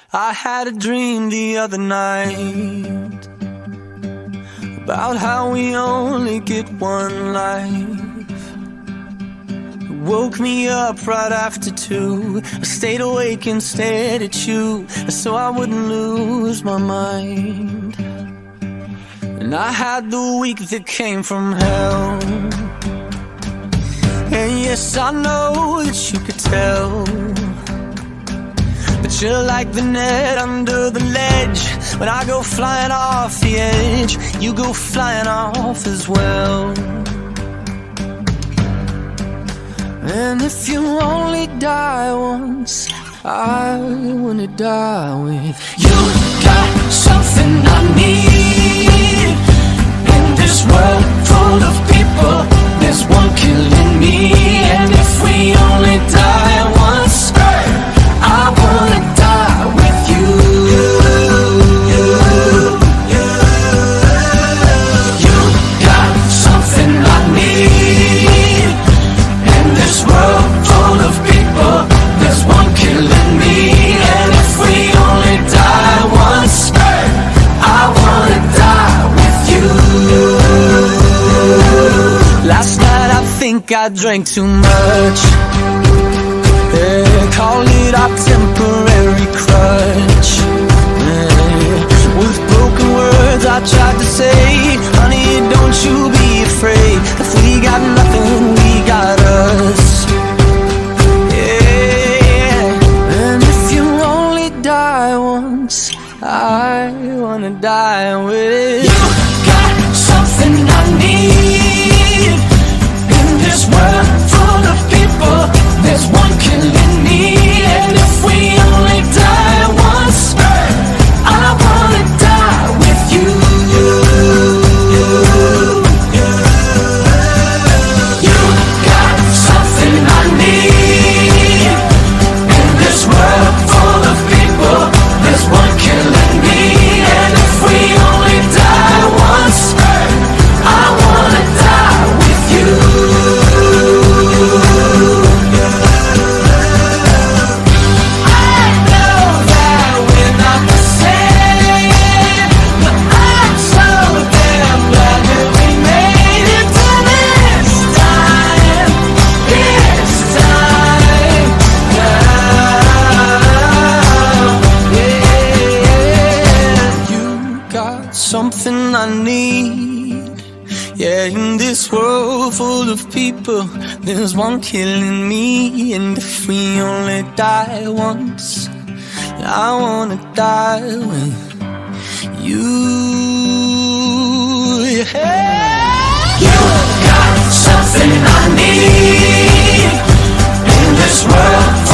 I had a dream the other night about how we only get one life. It woke me up right after 2. I stayed awake and stared at you so I wouldn't lose my mind. And I had the week that came from hell. And yes, I know that you could tell, but you're like the net under the ledge. When I go flying off the edge, you go flying off as well. And if you only die once, I wanna die with you. Got something I need in this world full of people. There's one killing me, and if we only die once, I wanna die with you. You got something I need in this world full of people. There's one killing me, and if we only die once, I wanna die with you. Last night I think I drank too much. Yeah, call it our temporary crutch. Yeah, with broken words I tried to say, honey, don't you be afraid. If we got nothing, we got us. Yeah, and if you only die once, I wanna die with you. Got something I need in this world full of people. There's one killing me, and if we only die once, I wanna die with you. You got something I need in this world full of people. There's one killing me, and if we only die once, I wanna die with you. Something I need, yeah, in this world full of people. There's one killing me, and if we only die once, I wanna die with you. Yeah. You got something I need in this world